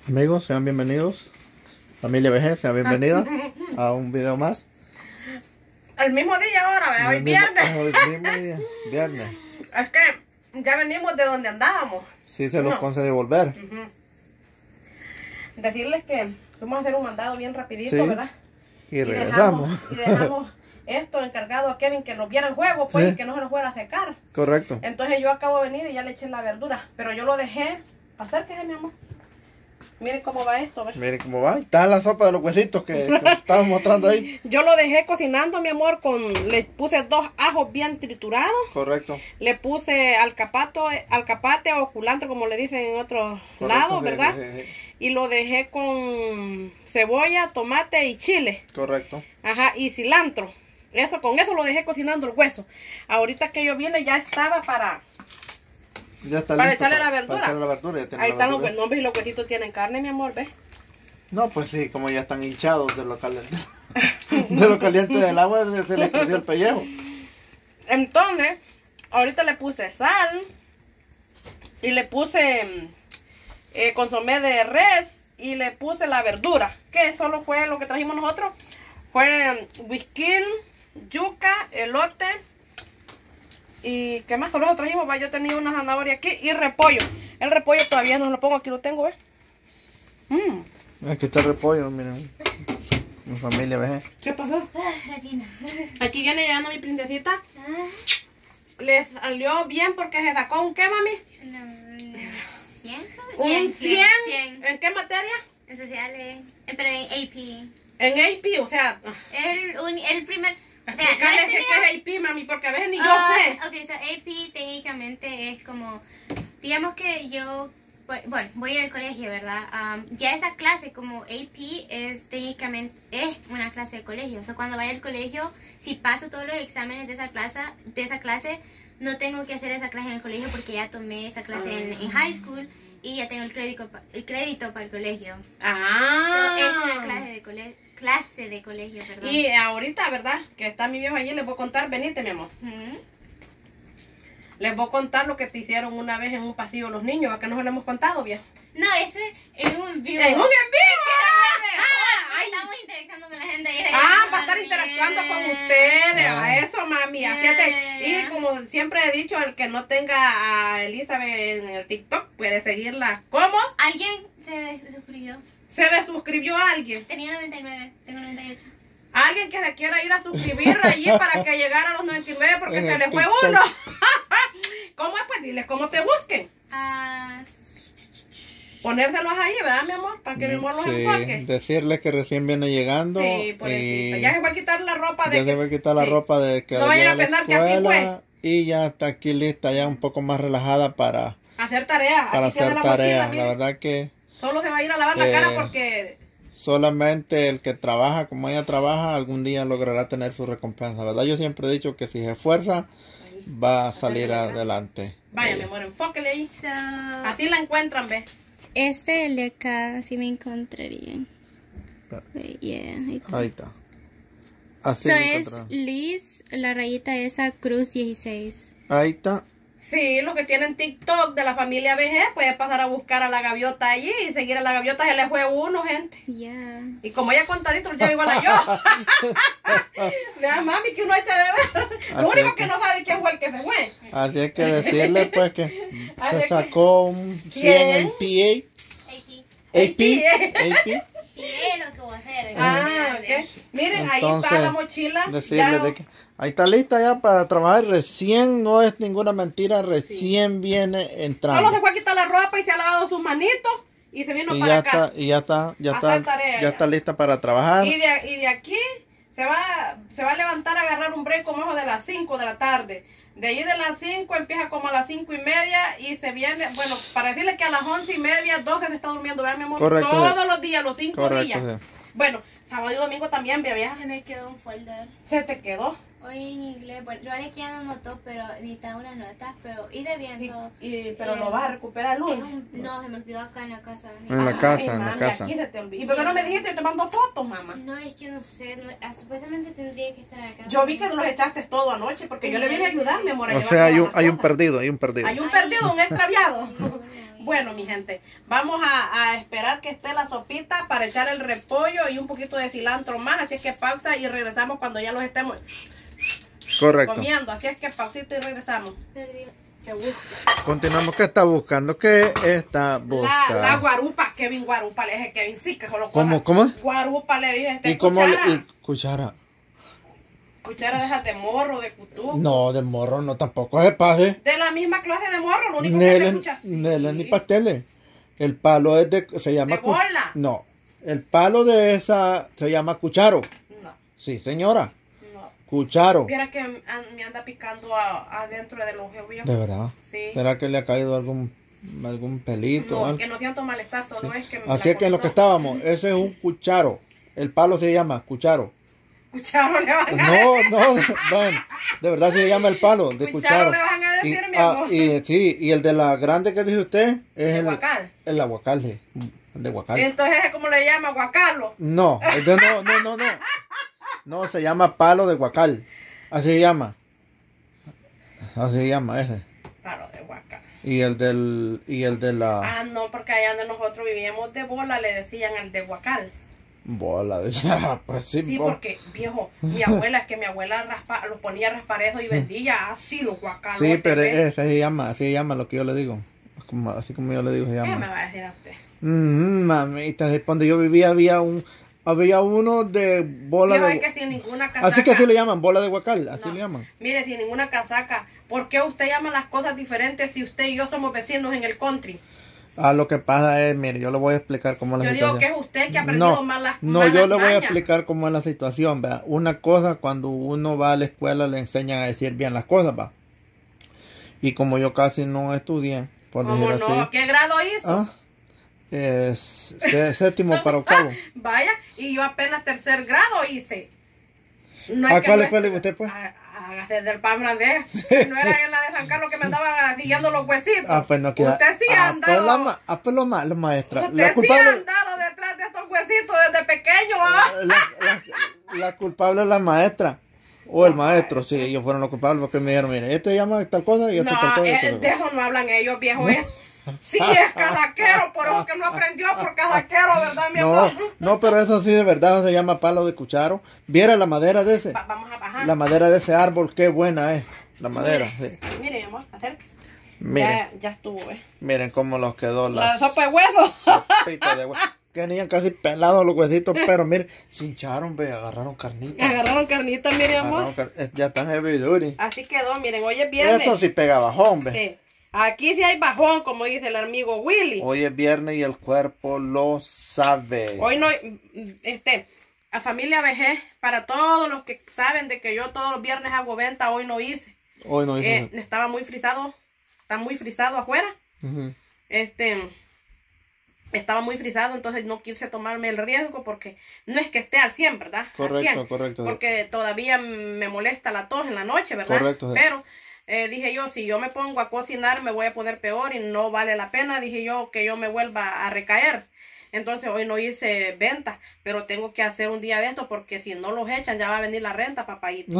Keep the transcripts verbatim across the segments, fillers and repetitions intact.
Amigos, sean bienvenidos. Familia V G, sean bienvenidos a un video más. El mismo día ahora, ¿verdad? Hoy El mismo- viernes. El mismo día, viernes. Es que ya venimos de donde andábamos. Sí, se los No. concedió volver. Ujú. Decirles que fuimos a hacer un mandado bien rapidito, Sí. ¿verdad? Y regresamos. dejamos, y dejamos esto encargado a Kevin que nos viera el juego, pues, Sí. y que no se nos fuera a secar. Correcto. Entonces yo acabo de venir y ya le eché la verdura, pero yo lo dejé. Acérquese, mi amor. Miren cómo va esto, ¿ves? Miren cómo va. Está la sopa de los huesitos que, que estamos mostrando ahí. Yo lo dejé cocinando, mi amor, con le puse dos ajos bien triturados. Correcto. Le puse alcapato, alcapate o culantro, como le dicen en otros Correcto, lados, sí, ¿verdad? sí, sí, sí. Y lo dejé con cebolla, tomate y chile. Correcto. Ajá, y cilantro. Eso, con eso lo dejé cocinando el hueso. Ahorita que yo vine ya estaba para... Ya está Para listo echarle la para verdura. echarle la verdura. Ya tiene Ahí la están los verdura. nombres y los huesitos tienen carne, mi amor, ¿ves? No, pues sí, como ya están hinchados de lo caliente. De lo caliente del agua se les creció el pellejo. Entonces, ahorita le puse sal y le puse eh, consomé de res y le puse la verdura, que solo fue lo que trajimos nosotros. Fue whisky, yuca, elote y ¿qué más? Solo lo trajimos, va, yo tenía una zanahoria aquí y repollo. El repollo todavía no lo pongo, aquí lo tengo, ¿ves? Mm. Aquí está el repollo, miren. Mi familia V G. ¿Qué pasó? Gallina. Aquí viene llegando mi princesita. Ah, Le salió bien porque se sacó un ¿qué, mami? no, ¿cien? Un cien. cien. ¿En qué materia? En sociales. Eh, Pero en A P. En A P, o sea, El, un- el primer... O sea, no explicarle este qué video- es A P, mami, porque a veces ni yo Ah, sé. ok, so A P técnicamente es como... Digamos que yo... Bueno, voy a ir al colegio, ¿verdad? Um, ya esa clase como A P es técnicamente... Es una clase de colegio. O sea, cuando vaya al colegio, si paso todos los exámenes de esa clase, de esa clase no tengo que hacer esa clase en el colegio porque ya tomé esa clase en, en high school y ya tengo el crédito, pa- el crédito para el colegio. Ah. So, es una clase de colegio, clase de colegio, perdón. Y ahorita, ¿verdad? Que está mi viejo allí, les voy a contar, venite, mi amor. Ujú. Les voy a contar lo que te hicieron una vez en un pasillo los niños, ¿a qué no se lo hemos contado, viejo? No, ese es un vivo. ¡En un en vivo! Ah, Ay. estamos interactuando con la gente ahí. Ah, para estar interactuando con ustedes, Ah. a eso, mami, así Yeah, te- yeah, y yeah. como siempre he dicho, el que no tenga a Elizabeth en el TikTok puede seguirla. ¿Cómo? ¿Alguien se suscribió? Se desuscribió a alguien. Tenía noventa y nueve, tengo noventa y ocho. Alguien que se quiera ir a suscribir allí para que llegara a los noventa y nueve porque En se el le fue TikTok. uno. ¿Cómo es? Pues diles cómo te busquen. Ah, Ponérselos ahí, ¿verdad, mi amor? Para que mi amor los Sí, enfoque. decirles que recién viene llegando. Sí, pobrecita. y Ya se va a quitar la ropa de ya que... debe quitar la sí. ropa de que No vayan llega a a la pensar que así escuela y ya está aquí lista, ya un poco más relajada para, Hacer tareas. para Aquí tiene hacer la mochila, tareas. mire. La verdad que Solo se va a ir a lavar la Eh, cara porque... solamente el que trabaja como ella trabaja algún día logrará tener su recompensa, ¿verdad? Yo siempre he dicho que si se esfuerza va a salir adelante. Vaya, Eh, mi amor, enfóquele ahí. so, Así la encuentran, ¿ves? este, el de acá, sí me encontrarían. Espera. Wait, yeah, ahí está. Ahí está. Así So lo es encontraron. Liz, la rayita esa, Cruz dieciséis. Ahí está. Sí, los que tienen TikTok de la familia V G pueden pasar a buscar a la gaviota allí y seguir a la gaviota. Se le fue uno, gente. Yeah. Y como ella contadito, ya igual a yo. Vea, mami, que uno echa de ver. Lo Así único es que que- no sabe quién fue el que se fue. Así es que decirle pues que Ay, se de que- sacó un cien en P A. A P. A P. Y es lo que voy a hacer. Ah, ok. Miren, ahí Entonces, está la mochila. Decirle Ya- de que ahí está lista ya para trabajar. Recién, no es ninguna mentira, recién viene Solo entrando. se fue a quitar la ropa y se ha lavado sus manitos y se vino Y para ya acá. está, y ya está, ya Hacer está, tarea ya ya. está lista para trabajar. Y de, y de aquí se va, se va a levantar a agarrar un break como eso de las cinco de la tarde. De ahí de las cinco empieza como a las cinco y media y se viene, bueno, para decirle que a las once y media, doce se está durmiendo, ¿verdad, mi amor? Correcto, Todos sí. los días, los cinco Correcto, días. sí. Bueno, sábado y domingo también, vieja. Se me quedó un folder. Se te quedó. Hoy en inglés, bueno, lo haré que ya no notó, pero necesitaba unas notas, pero y de Y, viento. y- pero Eh, lo vas a recuperar el Es lunes. un- no, se me olvidó acá en la casa. En la Ay, casa, en la mami, casa. Aquí se te olvidó. ¿Y por qué no me dijiste? Yo te mando fotos, mamá. No, es que no sé, no, ah, supuestamente tendría que estar acá. Yo vi que los echaste todo anoche porque yo le vine a ayudar, mi amor. a O llevar sea, hay todas un, las hay un cosas. perdido, hay un perdido. Hay un perdido, un extraviado. Bueno, mi gente, vamos a, a esperar que esté la sopita para echar el repollo y un poquito de cilantro más. Así es que pausa y regresamos cuando ya los estemos Correcto. comiendo. Así es que pausita y regresamos. Perdió. Qué gusto. Continuamos. ¿Qué está buscando? ¿Qué está La, buscando? la guarupa, Kevin Guarupa, le dije Kevin, sí, que solo ¿Cómo? ¿Cómo? Guarupa le dije, este ¿Y cómo cuchara. le, y cuchara? Cuchara, déjate morro, de cutú. No, de morro no, tampoco se pase. De la misma clase de morro, lo único que Nele, te escuchas. nele ni pasteles. El palo es de, se llama... ¿De cu- bola? No, el palo de esa se llama cucharo. No, Sí, señora, no. cucharo. Viera que an- me anda picando a- adentro del ojo, viejo. De verdad. Sí. ¿Será que le ha caído algún, algún pelito? o No, algo? que no siento malestar, solo es que... Así es que en lo que estábamos, ese es un cucharo. El palo se llama cucharo. Cucharo le van a No, no, bueno, de verdad se llama el palo de Cucharo cucharo. le van a decir, y, mi ah, amor. y sí, y el de la grande que dice usted es ¿De el guacal? El aguacal, sí, el de guacal. Entonces, ¿cómo le llama? Guacalo. No, el de- no, no, no, no. No, se llama palo de guacal. Así se llama. Así se llama ese. Claro, de guacal. Y el del y el de la Ah, no, porque allá donde nosotros vivíamos de bola le decían al de guacal. bola de ah, pues sí, Sí, bo- porque, viejo, mi abuela, es que mi abuela raspa, lo ponía rasparejo y vendía así los guacalos. sí, pero ese se llama, así se llama lo que yo le digo. Como- así como yo le digo se ¿Qué me llama. va a decir a usted? Mm, mamita, donde yo vivía había un había uno de bola Viejo, de es que sin ninguna casaca. así que así le llaman, bola de guacal, así No, le llaman. Mire, sin ninguna casaca. ¿Por qué usted llama las cosas diferentes si usted y yo somos vecinos en el country? Ah, lo que pasa es, mire, yo le voy a explicar cómo es la Yo digo situación. que es usted que ha aprendido No, malas no, malas yo le voy a mañas. explicar cómo es la situación, ¿verdad? Una cosa, cuando uno va a la escuela le enseñan a decir bien las cosas, ¿va? Y como yo casi no estudié, por ¿Cómo decir no? así, ¿Qué grado hizo? ¿ah? Es sé- séptimo para octavo. Vaya, y yo apenas tercer grado hice. No ¿A que cuál no- escuela iba usted, pues? A- Hágase del pan grandés. No era en la de San Carlos que me andaban siguiendo los huesitos. Ah, pues no queda. Usted sí ah, ha pues la, andado. ma- ah, pues lo ma- la maestra. Usted La sí culpable, ha andado detrás de estos huesitos desde pequeño, ¿ah? la, la- la culpable es la maestra. O el maestro, sí, ellos fueron los culpables porque me dijeron, mire, este llama tal cosa y este tal No, cosa. y eh, este tal de cosa. eso no hablan ellos, viejo. ¿eh? Sí, es cadaquero, por eso que no aprendió por cadaquero, ¿verdad, mi No, amor? no, pero eso sí de verdad se llama palo de cucharo. Viera la madera de ese. Va- vamos a bajar. La madera de ese árbol, qué buena es. La madera, sí. Mire, mi amor, acérquese. Miren, Ya, ya estuvo, ¿eh? miren cómo los quedó La la sopa de hueso. sopita de hue- Que tenían casi pelados los huesitos, pero miren, se hincharon, ve, agarraron carnita. Agarraron carnita, mire, amor. Agarraron car- eh, Ya están heavy duty. Así quedó, miren, hoy es viernes. Eso sí pega bajón, ve. Eh, aquí sí hay bajón, como dice el amigo Willy. Hoy es viernes y el cuerpo lo sabe. Hoy no, este, a familia vejez, para todos los que saben de que yo todos los viernes hago venta, hoy no hice. Hoy no hizo Eh, estaba muy frisado, está muy frisado afuera. Ujú. Este, estaba muy frisado, entonces no quise tomarme el riesgo porque no es que esté al cien, ¿verdad? Al Correcto, cien, correcto. porque todavía me molesta la tos en la noche, ¿verdad? Correcto, sí. Pero eh, dije yo, si yo me pongo a cocinar me voy a poner peor y no vale la pena, dije yo, que yo me vuelva a recaer. Entonces hoy no hice venta, pero tengo que hacer un día de esto porque si no los echan ya va a venir la renta, papayito.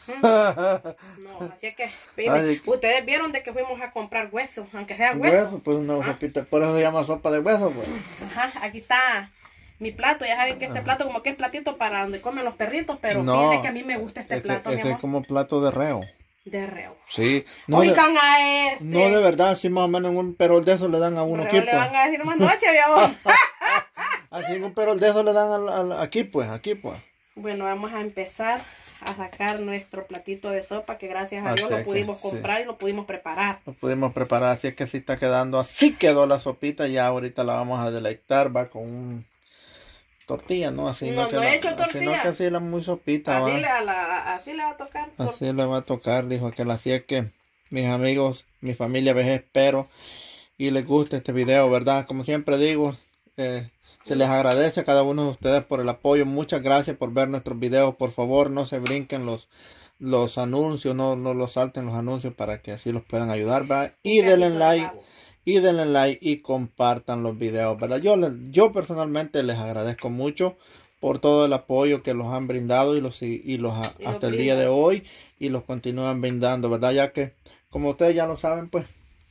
No, así es que, dime, Ay, ustedes vieron de que fuimos a comprar huesos, aunque sea hueso. Hueso, pues una sopita, por eso se llama sopa de hueso, pues. Ajá, aquí está mi plato. Ya saben que este plato como que es platito para donde comen los perritos, pero No, fíjense que a mí me gusta este Este, plato, mi este es amor. como plato de reo. De reo. Sí. No de, Oigan a este. no de verdad, así más o menos en un perol de eso le dan a uno Reo aquí, le pues. van a decir más noche, mi amor. Así en un perol de eso le dan al- al- aquí, pues, aquí, pues. Bueno, vamos a empezar a sacar nuestro platito de sopa que gracias a Así Dios es lo que, pudimos sí. comprar y lo pudimos preparar. Lo pudimos preparar, así es que así está quedando. Así quedó la sopita, ya ahorita la vamos a deleitar, va con un tortilla, ¿no? Así No, que no he la- hecho así no tortilla. que así la muy sopita, Así va. le, a la- así le va a tocar. Así le va a tocar, dijo aquel. Así es que, mis amigos, mi familia vejez, espero y les guste este video, ¿verdad? Como siempre digo, eh, se les agradece a cada uno de ustedes por el apoyo. Muchas gracias por ver nuestros videos. Por favor, no se brinquen los, los anuncios, no, no los salten los anuncios para que así los puedan ayudar, ¿verdad? Y denle like, y denle like y compartan los videos, ¿verdad? Yo, le- yo personalmente les agradezco mucho por todo el apoyo que los han brindado y los, y los a- Y los hasta el día de hoy y los continúan brindando, ¿verdad? Ya que, como ustedes ya lo saben, pues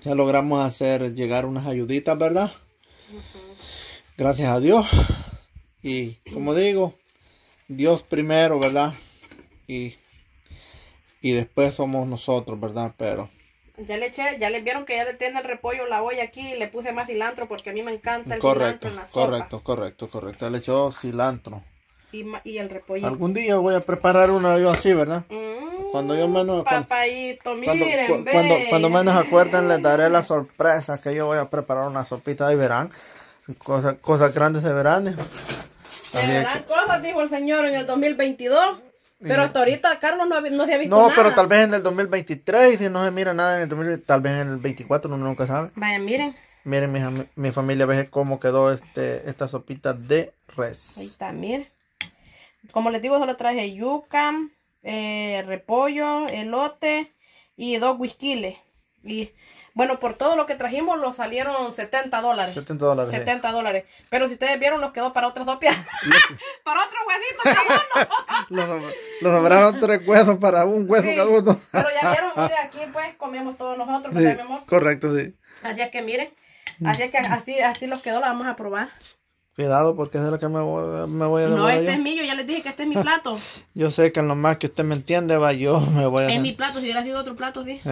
ya logramos hacer llegar unas ayuditas, ¿verdad? Uh-huh. Gracias a Dios. Y como digo, Dios primero, ¿verdad? Y, y después somos nosotros, ¿verdad? Pero... Ya le eché, ya le vieron que ya le tiene el repollo, la olla aquí, y le puse más cilantro porque a mí me encanta el correcto, cilantro en la sopa. Correcto, correcto, correcto. Le echó cilantro. Y, y el repollo. Algún día voy a preparar una yo así, ¿verdad? Mm, cuando yo menos... Papayito, miren, cuando, cuando, cuando menos acuerden les daré la sorpresa que yo voy a preparar una sopita y verán. Cosas, cosas grandes se verán. Se verán que... cosas, dijo el señor, en el dos mil veintidós. Pero hasta ahorita Carlos no, no se ha visto no, nada. No, pero tal vez en el dos mil veintitrés, si no se mira nada en el dos mil veinte, tal vez en el veinticuatro, uno nunca sabe. Vaya, miren. Miren mi, mi familia, ve cómo quedó este esta sopita de res. Ahí está, miren. Como les digo, solo traje yuca, eh, repollo, elote y dos whiskiles. Y bueno, por todo lo que trajimos, nos salieron setenta dólares. setenta dólares. setenta dólares. Pero si ustedes vieron, nos quedó para otras dos piezas. Para otro huesito cada uno. Los, los sobraron tres huesos para un hueso sí, cada uno. Pero ya vieron, mire, aquí pues comemos todos nosotros, sí, ¿verdad, mi amor? Correcto, sí. Así es que miren, así es que así, así los quedó, la vamos a probar. Cuidado, porque es de lo que me voy, me voy a devorar. No, este yo. es mío, ya les dije que este es mi plato. Yo sé que en lo más que usted me entiende, va, yo me voy a... Es mi plato, si hubiera sido otro plato, sí.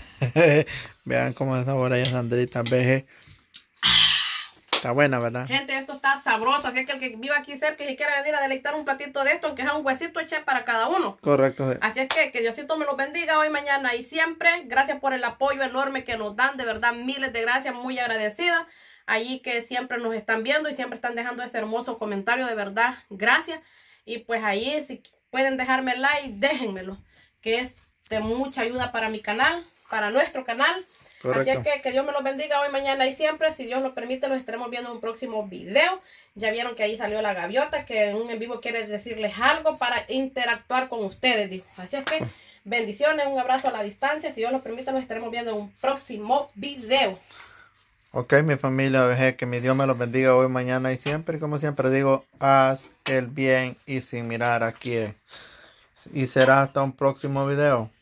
Vean cómo sabora ya Sandrita, veje. Está buena, ¿verdad? Gente, esto está sabroso, así que el que viva aquí cerca y si quiere venir a deleitar un platito de esto, aunque sea un huesito, eché para cada uno. Correcto, sí. Así es que que Diosito me los bendiga hoy, mañana y siempre. Gracias por el apoyo enorme que nos dan, de verdad, miles de gracias, muy agradecida. Allí que siempre nos están viendo y siempre están dejando ese hermoso comentario, de verdad, gracias. Y pues ahí, si pueden dejarme like, déjenmelo, que es de mucha ayuda para mi canal, para nuestro canal. Correcto. Así es que que Dios me los bendiga hoy, mañana y siempre. Si Dios lo permite, los estaremos viendo en un próximo video. Ya vieron que ahí salió la gaviota, que en un en vivo quiere decirles algo para interactuar con ustedes, dijo. Así es que bendiciones, un abrazo a la distancia. Si Dios lo permite, los estaremos viendo en un próximo video. Ok, mi familia, veje, que mi Dios me los bendiga hoy, mañana y siempre. Como siempre digo, haz el bien y sin mirar a quién. Y será hasta un próximo video.